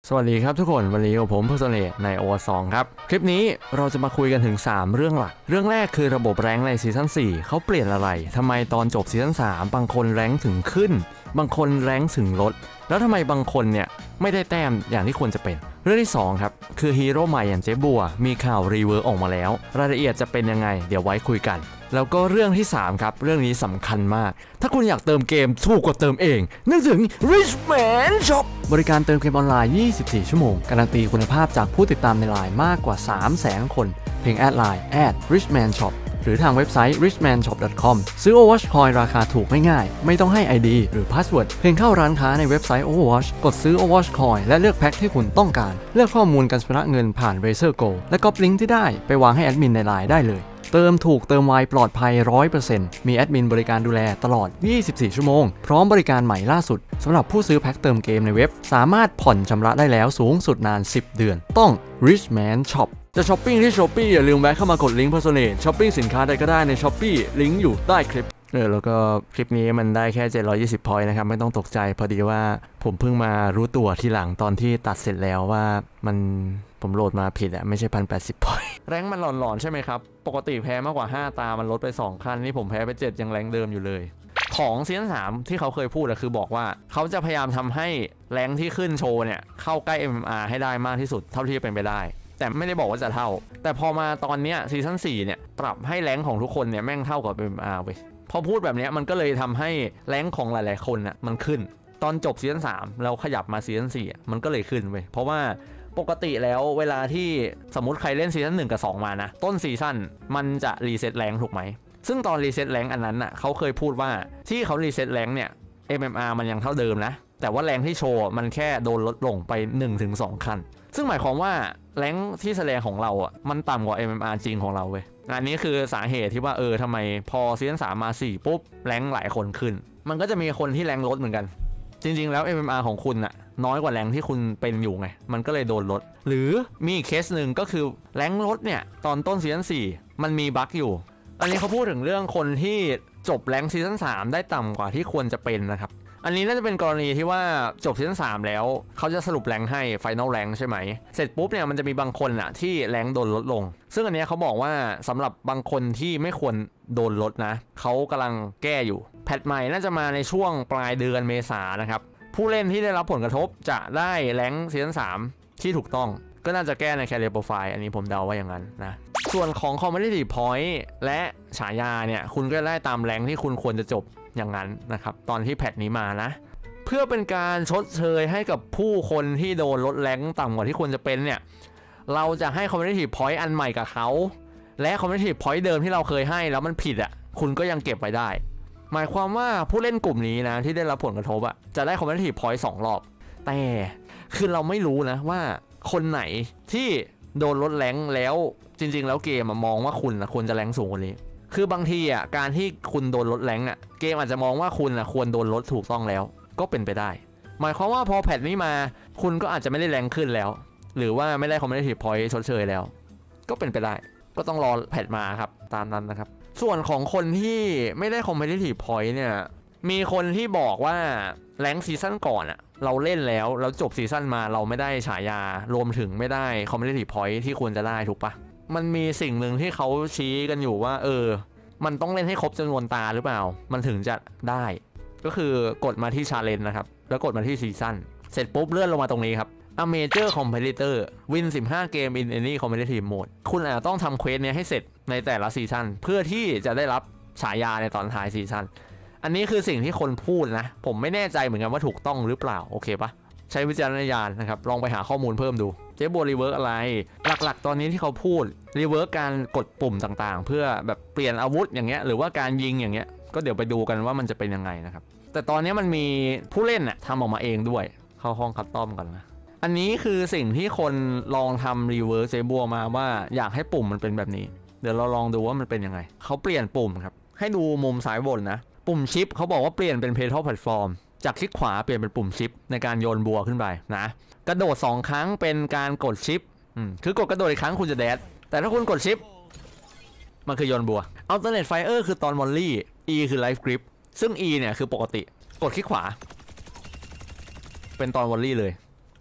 สวัสดีครับทุกคนวันนี้กับผมเพอร์โซเนตใน OWAR 2ครับคลิปนี้เราจะมาคุยกันถึง3เรื่องหลักเรื่องแรกคือระบบแรงค์ในซีซั่น4เขาเปลี่ยนอะไรทำไมตอนจบซีซั่น3บางคนแรงค์ถึงขึ้นบางคนแรงค์ถึงลดแล้วทำไมบางคนเนี่ยไม่ได้แต้มอย่างที่ควรจะเป็นเรื่องที่2ครับคือฮีโร่ใหม่อย่างเจ๊บัวมีข่าวรีเวิร์กออกมาแล้วรายละเอียดจะเป็นยังไงเดี๋ยวไว้คุยกันแล้วก็เรื่องที่3ครับเรื่องนี้สำคัญมากถ้าคุณอยากเติมเกมถูกกว่าเติมเองนึกถึง Richman Shop บริการเติมเกมออนไลน์24 ชั่วโมงการันตีคุณภาพจากผู้ติดตามในไลน์มากกว่า 300,000 คนเพียงแอดไลน์ @richman shop หรือทางเว็บไซต์ richmanshop.com ซื้อ Overwatch Coin ราคาถูกง่ายๆไม่ต้องให้ ID หรือ Password เพียงเข้าร้านค้าในเว็บไซต์ Overwatch กดซื้อ Overwatch Coin และเลือกแพ็คที่คุณต้องการเลือกข้อมูลการชำระเงินผ่าน Razer Go และก๊อปลิงก์ที่ได้ไปวางให้แอดมินในไลน์ได้เลยเติมถูกเติมไวปลอดภัย 100% มีแอดมินบริการดูแลตลอด24 ชั่วโมงพร้อมบริการใหม่ล่าสุดสำหรับผู้ซื้อแพ็คเติมเกมในเว็บสามารถผ่อนชำระได้แล้วสูงสุดนาน10 เดือนต้อง Richman Shop จะช้อปปิ้งที่ Shopee อย่าลืมแวะเข้ามากดลิงก์ Personate ช้อปปิ้งสินค้าใดก็ได้ใน Shopee ลิงก์อยู่ใต้คลิปแล้วก็คลิปนี้มันได้แค่720 พอยต์นะครับไม่ต้องตกใจพอดีว่าผมเพิ่งมารู้ตัวทีหลังตอนที่ตัดเสร็จแล้วว่าผมโหลดมาผิดอะไม่ใช่1,080 พอยต์แรงมันหลอนๆใช่ไหมครับปกติแพ้มากกว่า5ตามันลดไป2ขั้นนี่ผมแพ้ไป7ยังแรงเดิมอยู่เลยของซีซั่น3ที่เขาเคยพูดคือบอกว่าเขาจะพยายามทำให้แรงที่ขึ้นโชว์เนี่ยเข้าใกล้ MMR ให้ได้มากที่สุดเท่าที่จะเป็นไปได้แต่ไม่ได้บอกว่าจะเท่าแต่พอมาตอนเนี้ยซีซั่น4เนี่ยปรับให้แรงของทุกคนเนี่ยแม่งเท่ากับ MMR เว้ยพอพูดแบบนี้มันก็เลยทำให้แรงของหลายๆคนน่ะมันขึ้นตอนจบซีซั่น3แล้วขยับมาซีซั่น4มันก็เลยขึ้นเว้ยเพราะว่าปกติแล้วเวลาที่สมมติใครเล่นซีซั่น1กับ2มานะต้นซีซั่นมันจะรีเซ็ตแรงถูกไหมซึ่งตอนรีเซ็ตแรงอันนั้นน่ะเขาเคยพูดว่าที่เขารีเซ็ตแรงเนี่ย MMR มันยังเท่าเดิมนะแต่ว่าแรงที่โชว์มันแค่โดนลดลงไป 1-2 ขั้นซึ่งหมายความว่าแรงที่แสดงของเราอ่ะมันต่ำกว่า MMR จริงของเราเว้ยอันนี้คือสาเหตุที่ว่าทำไมพอซีซั่น3มา4ปุ๊บแรงหลายคนขึ้นมันก็จะมีคนที่แรงลดเหมือนกันจริงๆแล้ว MMR ของคุณน่ะน้อยกว่าแรงที่คุณเป็นอยู่ไงมันก็เลยโดนลดหรือมีเคสหนึ่งก็คือแรงลดเนี่ยตอนต้นซีซั่น4มันมีบั๊กอยู่อันนี้เขาพูดถึงเรื่องคนที่จบแรงซีซั่น3ได้ต่ำกว่าที่ควรจะเป็นนะครับอันนี้น่าจะเป็นกรณีที่ว่าจบซีซั่น3แล้วเขาจะสรุปแรงให้ Final Rank ใช่ไหมเสร็จปุ๊บเนี่ยมันจะมีบางคนอะที่แรงโดนลดลงซึ่งอันนี้เขาบอกว่าสำหรับบางคนที่ไม่ควรโดนลดนะเขากำลังแก้อยู่แพทใหม่น่าจะมาในช่วงปลายเดือนเมษายนนะครับผู้เล่นที่ได้รับผลกระทบจะได้แรงซีซั่น3ที่ถูกต้องก็น่าจะแก้ใน Career Profile อันนี้ผมเดาว่าอย่างนั้นนะส่วนของ Competitive Point และฉายาเนี่ยคุณก็ได้ตามแรงที่คุณควรจะจบอย่างนั้นนะครับตอนที่แพทนี้มานะเพื่อเป็นการชดเชยให้กับผู้คนที่โดนลดแรงต่ำกว่าที่ควรจะเป็นเนี่ยเราจะให้ Competitive Point อันใหม่กับเขาและ Competitive Point เดิมที่เราเคยให้แล้วมันผิดอ่ะคุณก็ยังเก็บไว้ได้หมายความว่าผู้เล่นกลุ่มนี้นะที่ได้รับผลกระทบอ่ะจะได้ Competitive Point 2 รอบแต่คือเราไม่รู้นะว่าคนไหนที่โดนลดแรงแล้วจริงๆแล้วเกมมองว่าคุณนะควรจะแรงสูงกว่านี้คือบางทีอ่ะการที่คุณโดนลดแรงอ่ะเกมอาจจะมองว่าคุณอ่ะควรโดนลดถูกต้องแล้วก็เป็นไปได้หมายความว่าพอแพทนี้มาคุณก็อาจจะไม่ได้แรงขึ้นแล้วหรือว่าไม่ได้ Competitive Point ชดเชยแล้วก็เป็นไปได้ก็ต้องรอแพทมาครับตามนั้นนะครับส่วนของคนที่ไม่ได้ Competitive Point เนี่ยมีคนที่บอกว่าแรงซีซั่นก่อนอ่ะเราเล่นแล้วจบซีซั่นมาเราไม่ได้ฉายารวมถึงไม่ได้ Competitive Point ที่ควรจะได้ถูกปะมันมีสิ่งหนึ่งที่เขาชี้กันอยู่ว่ามันต้องเล่นให้ครบจำนวนตาหรือเปล่ามันถึงจะได้ก็คือกดมาที่ Challenge นะครับแล้วกดมาที่ซีซั่นเสร็จปุ๊บเลื่อนลงมาตรงนี้ครับ A Major Competitor Win 15 เกม in any competitive mode คุณอาจจะต้องทำเควสเนี้ยให้เสร็จในแต่ละซีซั่นเพื่อที่จะได้รับฉายาในตอนท้ายซีซั่นอันนี้คือสิ่งที่คนพูดนะผมไม่แน่ใจเหมือนกันว่าถูกต้องหรือเปล่าโอเคปะใช้วิจารณญาณนะครับลองไปหาข้อมูลเพิ่มดูเจ๊บัวรีเวิร์กอะไรหลักๆตอนนี้ที่เขาพูดรีเวิร์กการกดปุ่มต่างๆเพื่อแบบเปลี่ยนอาวุธอย่างเงี้ยหรือว่าการยิงอย่างเงี้ยก็เดี๋ยวไปดูกันว่ามันจะเป็นยังไงนะครับแต่ตอนนี้มันมีผู้เล่นน่ะทำออกมาเองด้วยเข้าห้องคัสตอมกันนะอันนี้คือสิ่งที่คนลองทำรีเวิร์กเจ๊บัวมาว่าอยากให้ปุ่มมันเป็นแบบนี้เดี๋ยวเราลองดูว่ามันเป็นยังไงเขาเปลี่ยนปุ่มครับให้ดูมุมซ้ายบนนะปุ่มชิปเขาบอกว่าเปลี่ยนเป็น Pedal Platform จากคลิกขวาเปลี่ยนเป็นปุ่มชิปในการโยนบัวขึ้นไปนะกระโดด2 ครั้งเป็นการกดชิปคือกดกระโดดอีกครั้งคุณจะแดดแต่ถ้าคุณกดชิปมันคือโยนบัว Alternate Fire คือตอนวอลลี่ E คือ Life Grip ซึ่ง E เนี่ยคือปกติกดคลิกขวาเป็นตอนวอลลี่เลย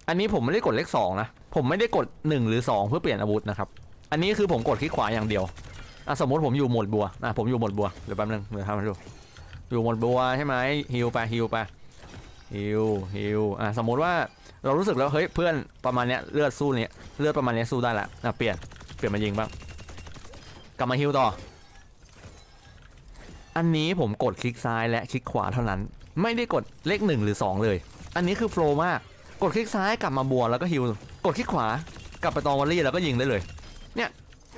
อันนี้ผมไม่ได้กดเลข2นะผมไม่ได้กด1หรือ2เพื่อเปลี่ยนอาวุธนะครับอันนี้คือผมกดคลิกขวาอย่างเดียวสมมติผมอยู่โหมดบัวผมอยู่โหมดบัวเดี๋ยวแป๊บนึงเดี๋ยวทำให้ดูอยู่โหมดบัวใช่ไหมฮิลไปฮิลสมมติว่าเรารู้สึกแล้วเฮ้ยเพื่อนประมาณเนี้ยเลือดสู้เนี้ยเลือดประมาณเนี้ยสู้ได้ละเปลี่ยนมายิงบ้างกลับมาฮิลต่ออันนี้ผมกดคลิกซ้ายและคลิกขวาเท่านั้นไม่ได้กดเลข1หรือ2เลยอันนี้คือโฟล์มากกดคลิกซ้ายกลับมาบัวแล้วก็ฮิลกดคลิกขวากลับไปตองวอลลี่แล้วก็ยิงได้เลยเนี่ย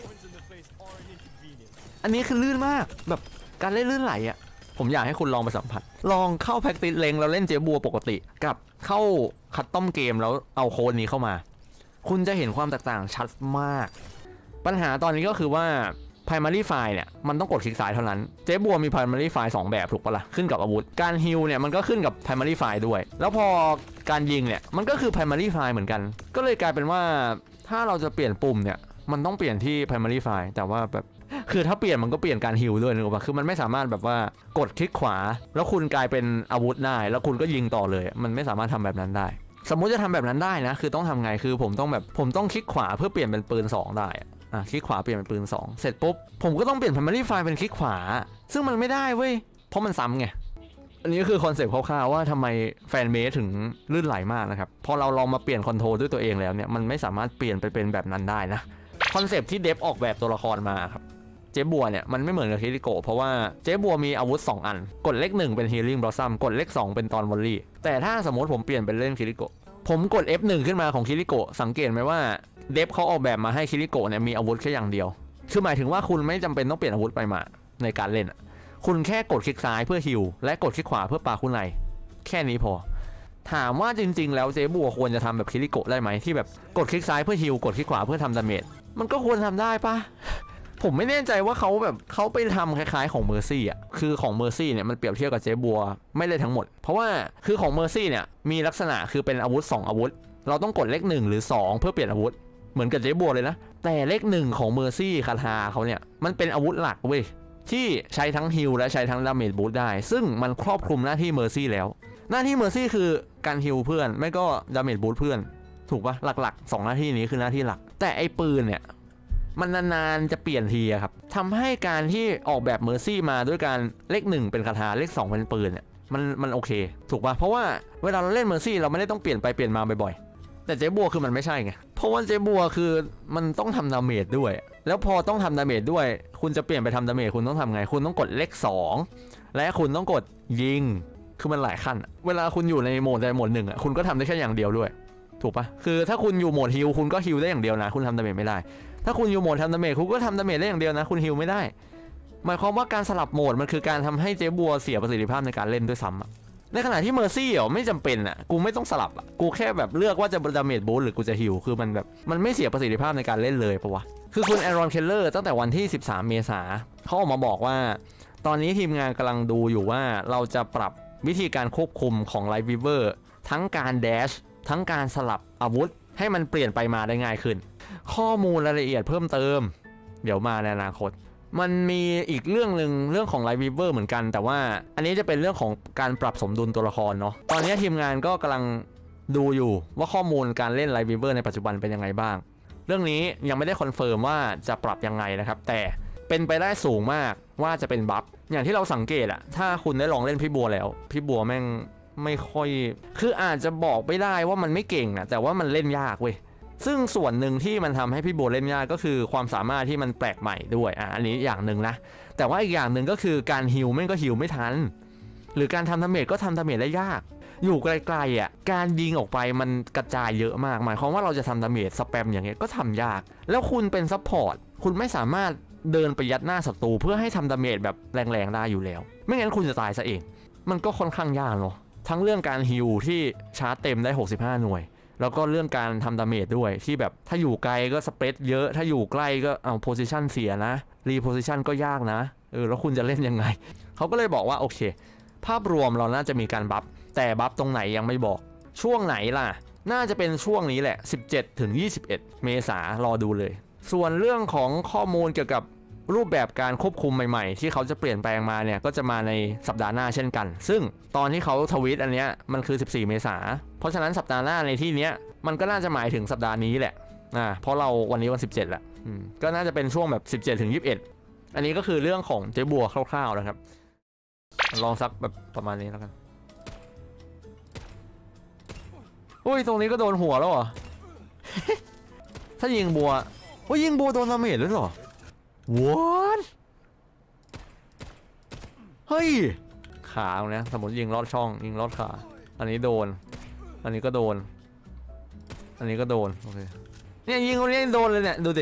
อันนี้คือลื่นมากแบบการเล่นลื่นไหลอ่ะผมอยากให้คุณลองไปสัมผัสลองเข้าแพ็กติสเลงแล้วเล่นเจ๊บัวปกติกับเข้าคัสตอมเกมแล้วเอาโค้ดนี้เข้ามาคุณจะเห็นความแตกต่างชัดมากปัญหาตอนนี้ก็คือว่า primary file เนี่ยมันต้องกดคลิกซ้ายเท่านั้นเจ๊บัวมี primary file 2 แบบถูกปะล่ะขึ้นกับอาวุธการฮิลเนี่ยมันก็ขึ้นกับ primary file ด้วยแล้วพอการยิงเนี่ยมันก็คือ primary file เหมือนกันก็เลยกลายเป็นว่าถ้าเราจะเปลี่ยนปุ่มเนี่ยมันต้องเปลี่ยนที่ primary file แต่ว่าแบบคือถ้าเปลี่ยนมันก็เปลี่ยนการฮิลด้วยนึกออกปะคือมันไม่สามารถแบบว่ากดคลิกขวาแล้วคุณกลายเป็นอาวุธได้แล้วคุณก็ยิงต่อเลยมันไม่สามารถทำแบบนั้นได้สมมุติจะทำแบบนั้นได้นะคือต้องทำไงคือผมต้องคลิกขวาเพื่อเปลี่ยนเป็นปืน2ได้คลิกขวาเปลี่ยนเป็นปืน2เสร็จปุ๊บผมก็ต้องเปลี่ยน primary file เป็นคลิกขวาซึ่งมันไม่ได้เว้ยเพราะมันซ้ำไงอันนี้คือคอนเซ็ปต์คร่าวๆว่าทำไมแฟนเมสถึงลื่นไหลมากนะครับพอเราลองมาเปลี่ยนคอนโทรลด้วยตัวเองแล้วเนี่ยมันไม่สามารถเปลี่ยนไปเป็นแบบนั้นได้นะคอนเซ็ปต์ที่เดฟออกแบบตัวละครมาครับเจ๊บัวเนี่ยมันไม่เหมือนกับคิริโกะเพราะว่าเจ๊บัวมีอาวุธ2อันกดเลข1เป็น Healing Blossom กดเลข2เป็นตอนวอลลี่แต่ถ้าสมมติผมเปลี่ยนเป็นเล่นคิริโกะผมกด F1 ขึ้นมาของคิริโกะสังเกตไหมว่าเดฟเขาออกแบบมาให้คิริโกะเนี่ยมีอาวุธแค่อย่างเดียวคือหมายถึงว่าคุณไม่จำเป็นต้องเปลี่ยนอาวุธไปมาในการเล่นคุณแค่กดคลิกซ้ายเพื่อฮิลและกดคลิกขวาเพื่อปาคุณไหนแค่นี้พอถามว่าจริงๆแล้วเจ๊บัวควรจะทำแบบคิริโกะได้ไหมที่แบบกดคลิกซ้ายเพื่อฮิลกดคลิกขวาเพื่อทำดาเมจมันก็ควรทำได้ปะผมไม่แน่ใจว่าเขาไปทำคล้ายๆของเมอร์ซี่คือของเมอร์ซี่เนี่ยมันเปรียบเทียบกับเจ๊บัวไม่ได้ทั้งหมดเพราะว่าคือของเมอร์ซี่เนี่ยมีลักษณะคือเป็นอาวุธ2อาวุธเราต้องกดเลข1หรือ2เพื่อเปลี่ยนอาวุธเหมือนกับเจ๊บัวเลยนะแต่เลข1ของเมอร์ซี่คาถาเขาเนี่ยมันเป็นอาวุธหลักเว้ยที่ใช้ทั้งฮิลและใช้ทั้งดาเมจบูสต์ได้ซึ่งมันครอบคลุมหน้าที่เมอร์ซี่แล้วหน้าที่เมอร์ซี่คือการฮิลเพื่อนไม่ก็ดาเมจบูสต์เพื่อนถูกปะหลักๆ2หน้าที่นี้คือหน้าที่หลักแต่ไอ้ปืนเนี่ยมันนานๆจะเปลี่ยนทีครับทำให้การที่ออกแบบเมอร์ซี่มาด้วยการเลข1เป็นคาถาเลข2เป็นปืนเนี่ยมันโอเคถูกปะเพราะว่าเวลาเราเล่นเมอร์ซี่เราไม่ได้ต้องเปลี่ยนไปเปลี่ยนมาบ่อยๆแต่เจ๊บัวคือมันไม่ใช่ไงเพราะว่าเจ๊บัวคือมันต้องทำดาเมจด้วยแล้วพอต้องทำดาเมจด้วยคุณจะเปลี่ยนไปทำดาเมจคุณต้องทำไงคุณต้องกดเลข2และคุณต้องกดยิงคือมันหลายขั้นเวลาคุณอยู่ในโหมดใดโหมดหนึ่งคุณก็ทำได้แค่อย่างเดียวด้วยถูกปะคือถ้าคุณอยู่โหมดฮิลคุณก็ฮิลได้อย่างเดียวนะคุณทำดาเมจไม่ได้ถ้าคุณอยู่โหมดทำดาเมจคุณก็ทำดาเมจได้อย่างเดียวนะคุณฮิลไม่ได้หมายความว่าการสลับโหมดมันคือการทำให้เจ๊บัวเสียประสิทธิภาพในการเล่นด้วยซ้ำในขณะที่เมอร์ซี่ไม่จำเป็นกูไม่ต้องสลับกูแค่แบบเลือกว่าจะดาเมจบูสต์หรือกูจะฮิลคือมันแบบมันไม่เสียประสิทธิภาพในการเล่นเลยปะวะคือคุณแอรอนเคลเลอร์ตั้งแต่วันที่13เมษาเขาออกมาบอกว่าตอนนี้ทีมงานกำลังดูอยู่ว่าเราจะปรับวิธีการควบคุมของไลท์วีเวอร์ทั้งการแดชทั้งการสลับอาวุธให้มันเปลี่ยนไปมาได้ง่ายขึ้นข้อมูลรายละเอียดเพิ่มเติมเดี๋ยวมาในอนาคตมันมีอีกเรื่องหนึ่งเรื่องของไลท์วีเวอร์เหมือนกันแต่ว่าอันนี้จะเป็นเรื่องของการปรับสมดุลตัวละครเนาะตอนนี้ทีมงานก็กำลังดูอยู่ว่าข้อมูลการเล่นไลท์วีเวอร์ในปัจจุบันเป็นยังไงบ้างเรื่องนี้ยังไม่ได้คอนเฟิร์มว่าจะปรับยังไงนะครับแต่เป็นไปได้สูงมากว่าจะเป็นบัฟอย่างที่เราสังเกตถ้าคุณได้ลองเล่นพี่บัวแล้วพี่บัวแม่งไม่ค่อยคืออาจจะบอกไม่ได้ว่ามันไม่เก่งแต่ว่ามันเล่นยากเว้ยซึ่งส่วนหนึ่งที่มันทำให้พี่บัวเล่นยากก็คือความสามารถที่มันแปลกใหม่ด้วยอันนี้อย่างหนึ่งนะแต่ว่าอีกอย่างหนึ่งก็คือการฮิลแม่งก็ฮิลไม่ทันหรือการทำดาเมจก็ทำดาเมจได้ยากอยู่ไกลๆการยิงออกไปมันกระจายเยอะมากหมายความว่าเราจะทำดาเมจสแปมอย่างเงี้ยก็ทำยากแล้วคุณเป็นซัพพอร์ตคุณไม่สามารถเดินไปยัดหน้าศัตรูเพื่อให้ทำดาเมจแบบแรงๆได้อยู่แล้วไม่งั้นคุณจะตายซะเองมันก็ค่อนข้างยากเนาะทั้งเรื่องการฮิลที่ชาร์จเต็มได้65หน่วยแล้วก็เรื่องการทำดาเมจด้วยที่แบบถ้าอยู่ไกลก็สเปรดเยอะถ้าอยู่ใกล้ก็เอาโพซิชันเสียนะรีโพซิชันก็ยากนะแล้วคุณจะเล่นยังไงเขาก็เลยบอกว่าโอเคภาพรวมเราน่าจะมีการบัฟแต่บัฟตรงไหนยังไม่บอกช่วงไหนล่ะน่าจะเป็นช่วงนี้แหละ17 ถึง 21 เมษารอดูเลยส่วนเรื่องของข้อมูลเกี่ยวกับรูปแบบการควบคุมใหม่ๆที่เขาจะเปลี่ยนแปลงมาเนี่ยก็จะมาในสัปดาห์หน้าเช่นกันซึ่งตอนที่เขาทวีตอันเนี้ยมันคือ14 เมษาเพราะฉะนั้นสัปดาห์หน้าในที่เนี้ยมันก็น่าจะหมายถึงสัปดาห์นี้แหละเพราะเราวันนี้วัน17แล้วก็น่าจะเป็นช่วงแบบ17 ถึง 21อันนี้ก็คือเรื่องของเจ๊บัวคร่าวๆนะครับลองซักแบบประมาณนี้แล้วกันอุ้ยตรงนี้ก็โดนหัวแล้วเหรอ ถ้ายิงบัวยิงบัวโดนดาเมจด้วยเหรอ What เฮ้ยขาตรงนี้สมมติยิงลอดช่องยิงลอดขาอันนี้โดนอันนี้ก็โดนอันนี้ก็โดนโอเคเนี่ยยิงตรงนี้โดนเลยเนี่ยดูดิ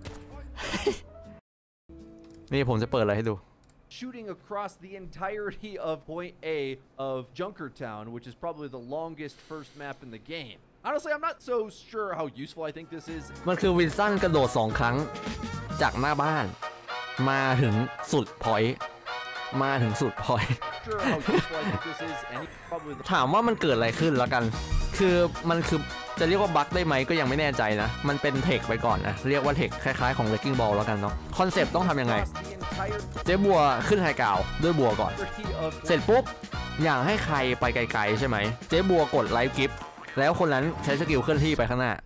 นี่ผมจะเปิดอะไรให้ดู Shooting across the entirety of Point A of Junkertown, which is probably the longest first map in the game. Honestly, I'm not so sure how useful I think this is. มันคือวินสันกระโดด2 ครั้งจากหน้าบ้านมาถึงสุดพอยต์มาถึงสุดพอยต์ Sure how useful I think this is, and probably the ถามว่ามันเกิดอะไรขึ้นแล้วกันคือมันคือจะเรียกว่าบั๊กได้ไหมก็ยังไม่แน่ใจนะมันเป็นเทคไปก่อนนะเรียกว่าเทคคล้ายๆของ Wrecking Ball แล้วกันเนาะคอนเซปต์ต้องทำยังไงเจ๊บัวขึ้นไฮกราวด้วยบัวก่อนเสร็จปุ๊บอยากให้ใครไปไกลๆใช่ไหมเจ๊บัวกดไลฟ์กิฟต์แล้วคนนั้นใช้สกิลเคลื่อนที่ไปข้างหน้า